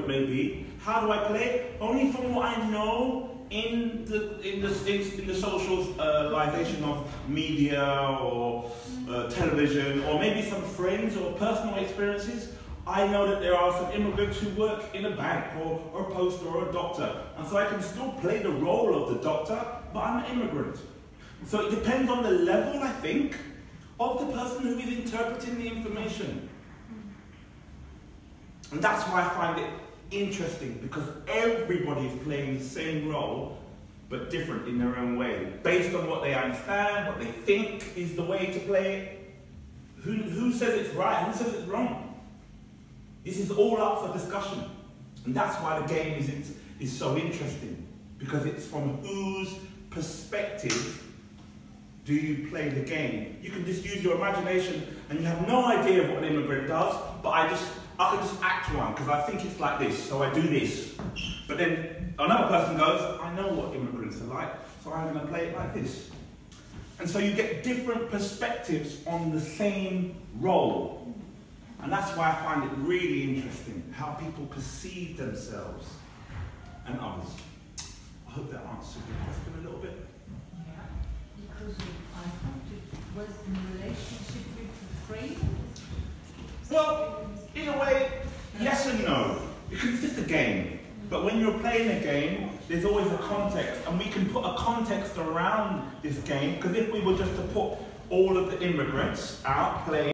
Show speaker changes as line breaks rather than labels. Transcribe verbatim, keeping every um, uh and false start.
it may be. How do I play it? Only from what I know in the in the in, in the socialization of media or uh, television, or maybe some friends or personal experiences. I know that there are some immigrants who work in a bank or, or a post or a doctor, and so I can still play the role of the doctor, but I'm an immigrant. So it depends on the level, I think, of the person who is interpreting the information. And that's why I find it interesting, because everybody is playing the same role, but different in their own way, based on what they understand, what they think is the way to play it. Who, who says it's right, who says it's wrong? This is all up for discussion. And that's why the game is, is so interesting, because it's from whose perspective do you play the game. You can just use your imagination and you have no idea of what an immigrant does, but I just I can just act one because I think it's like this, so I do this. But then another person goes, I know what immigrants are like, so I'm going to play it like this. And so you get different perspectives on the same role. And that's why I find it really interesting how people perceive themselves and others. I hope that answered your question a little bit.
Because I thought it was in relationship with the frame.
Well, in a way, yes and no. Because it's just a game. But when you're playing a game, there's always a context. And we can put a context around this game, because if we were just to put all of the immigrants out playing